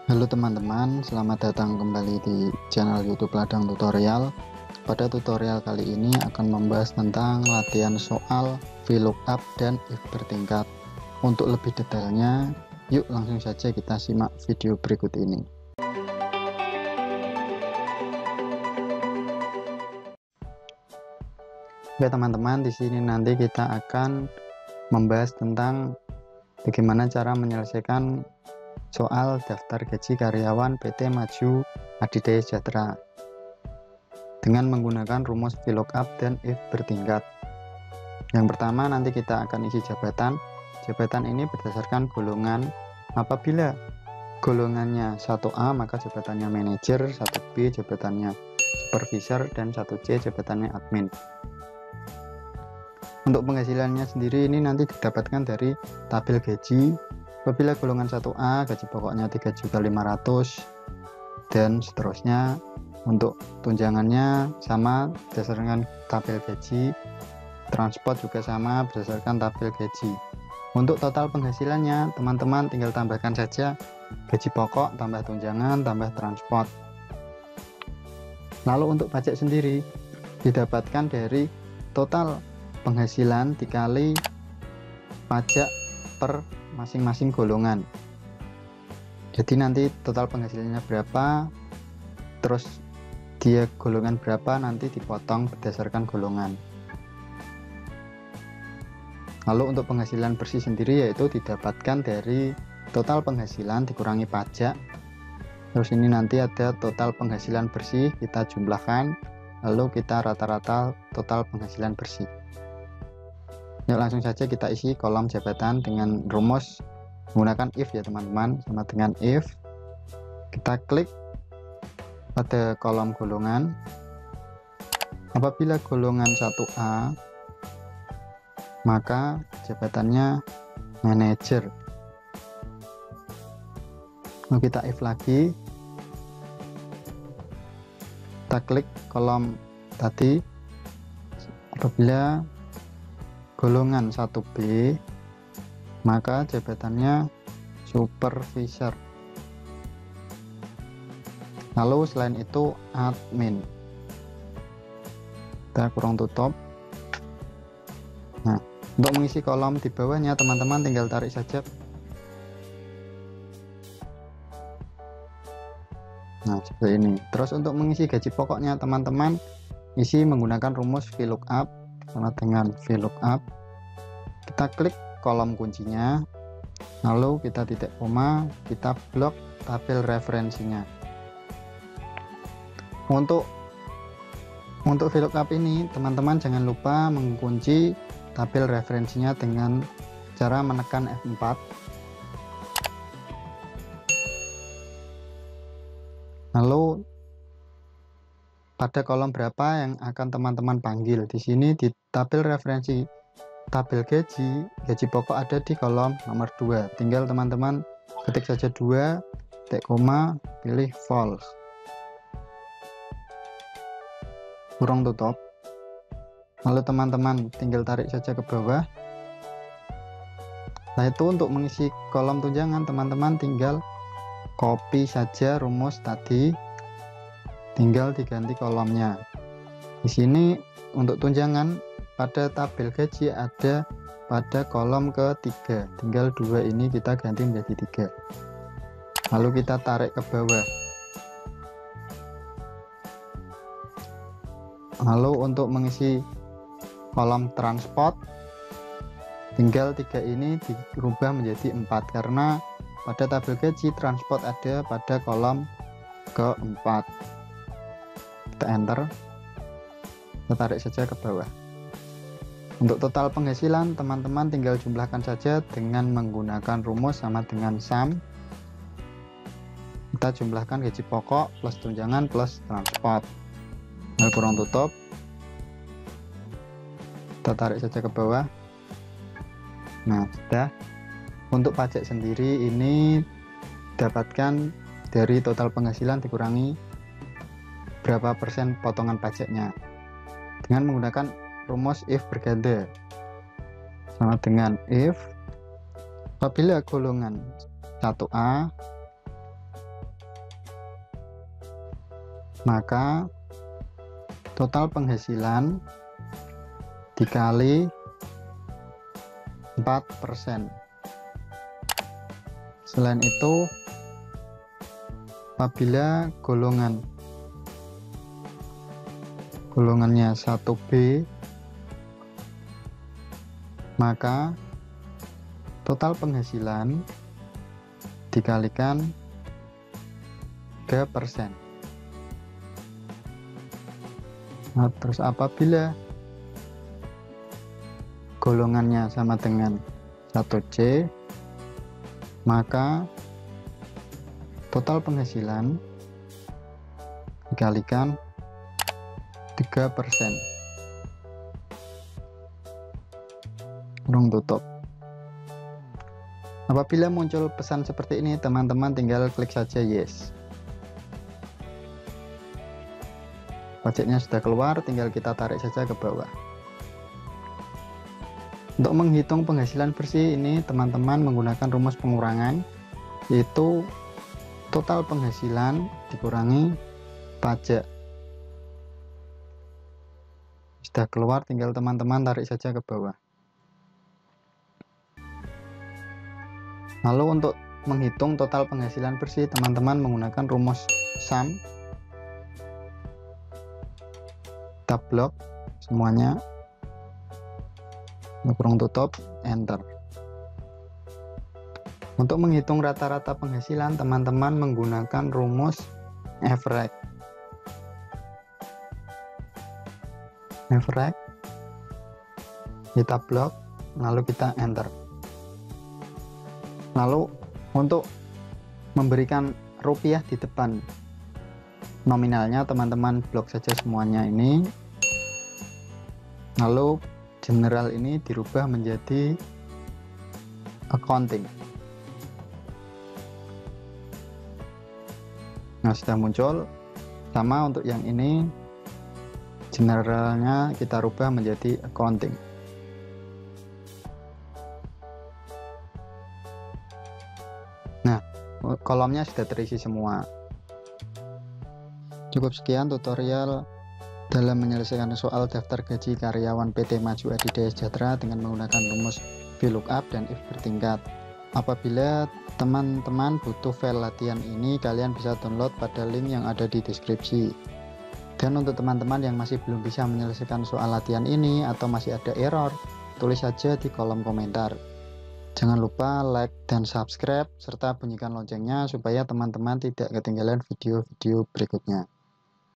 Halo teman-teman, selamat datang kembali di channel YouTube Ladang Tutorial. Pada tutorial kali ini akan membahas tentang latihan soal VLOOKUP dan if bertingkat. Untuk lebih detailnya, yuk langsung saja kita simak video berikut ini. Oke teman-teman, di sini nanti kita akan membahas tentang bagaimana cara menyelesaikan soal daftar gaji karyawan PT Maju Adidaya Sejahtera dengan menggunakan rumus VLOOKUP dan if bertingkat. Yang pertama, nanti kita akan isi jabatan. Jabatan ini berdasarkan golongan. Apabila golongannya 1A, maka jabatannya manajer, 1B jabatannya supervisor, dan 1C jabatannya admin. Untuk penghasilannya sendiri ini nanti didapatkan dari tabel gaji. Apabila golongan 1A, gaji pokoknya 3.500.000 dan seterusnya. Untuk tunjangannya sama berdasarkan tabel gaji, transport juga sama berdasarkan tabel gaji. Untuk total penghasilannya, teman-teman tinggal tambahkan saja gaji pokok tambah tunjangan tambah transport. Lalu untuk pajak sendiri didapatkan dari total penghasilan dikali pajak per masing-masing golongan. Jadi nanti total penghasilannya berapa, terus dia golongan berapa, nanti dipotong berdasarkan golongan. Lalu untuk penghasilan bersih sendiri yaitu didapatkan dari total penghasilan dikurangi pajak. Terus ini nanti ada total penghasilan bersih, kita jumlahkan, lalu kita rata-rata total penghasilan bersih. Yuk langsung saja kita isi kolom jabatan dengan rumus menggunakan if ya teman-teman. Sama dengan if, kita klik pada kolom golongan. Apabila golongan 1A, maka jabatannya manajer. Lalu kita if lagi, kita klik kolom tadi. Apabila golongan 1B, maka jabatannya supervisor. Lalu selain itu admin. Kita kurung tutup. Nah, untuk mengisi kolom di bawahnya teman-teman tinggal tarik saja. Nah, seperti ini. Terus untuk mengisi gaji pokoknya teman-teman isi menggunakan rumus VLOOKUP sama dengan VLOOKUP. Kita klik kolom kuncinya, lalu kita titik koma, kita blok tabel referensinya. Untuk VLOOKUP ini teman-teman jangan lupa mengunci tabel referensinya dengan cara menekan F4. Lalu pada kolom berapa yang akan teman-teman panggil. Di sini di tabel referensi tabel gaji pokok ada di kolom nomor 2. Tinggal teman-teman ketik saja 2, titik koma, pilih false. Kurung tutup. Lalu teman-teman tinggal tarik saja ke bawah. Nah, itu untuk mengisi kolom tunjangan teman-teman tinggal copy saja rumus tadi, tinggal diganti kolomnya. Di sini untuk tunjangan pada tabel gaji ada pada kolom ketiga, tinggal 2 ini kita ganti menjadi 3. Lalu kita tarik ke bawah. Lalu untuk mengisi kolom transport, tinggal 3 ini dirubah menjadi 4 karena pada tabel gaji transport ada pada kolom keempat. Kita enter, kita tarik saja ke bawah. Untuk total penghasilan teman-teman tinggal jumlahkan saja dengan menggunakan rumus sama dengan sum. Kita jumlahkan gaji pokok plus tunjangan plus transport. Lalu kurung tutup, kita tarik saja ke bawah. Nah, sudah. Untuk pajak sendiri ini dapatkan dari total penghasilan dikurangi berapa persen potongan pajaknya dengan menggunakan rumus if berganda. Sama dengan if apabila golongan 1A maka total penghasilan dikali 4%. Selain itu, apabila golongannya 1B, maka total penghasilan dikalikan 3%. Nah, terus apabila golongannya sama dengan 1C, maka total penghasilan dikalikan 3%. Kurung tutup. Apabila muncul pesan seperti ini, teman-teman tinggal klik saja yes. Pajaknya sudah keluar, tinggal kita tarik saja ke bawah. Untuk menghitung penghasilan bersih ini, teman-teman menggunakan rumus pengurangan, yaitu total penghasilan dikurangi pajak. Sudah keluar, tinggal teman-teman tarik saja ke bawah. Lalu untuk menghitung total penghasilan bersih, teman-teman menggunakan rumus sum, tab blok semuanya, kurung tutup, enter. Untuk menghitung rata-rata penghasilan, teman-teman menggunakan rumus average. Kita blok, lalu kita enter. Lalu untuk memberikan rupiah di depan nominalnya, teman-teman blok saja semuanya ini. Lalu general ini dirubah menjadi accounting. Nah, sudah muncul. Sama untuk yang ini, generalnya kita rubah menjadi accounting. Nah, kolomnya sudah terisi semua. Cukup sekian tutorial dalam menyelesaikan soal daftar gaji karyawan PT Maju Adidaya Sejahtera dengan menggunakan rumus VLOOKUP dan if bertingkat. Apabila teman-teman butuh file latihan ini, kalian bisa download pada link yang ada di deskripsi. Dan untuk teman-teman yang masih belum bisa menyelesaikan soal latihan ini atau masih ada error, tulis saja di kolom komentar. Jangan lupa like dan subscribe serta bunyikan loncengnya supaya teman-teman tidak ketinggalan video-video berikutnya.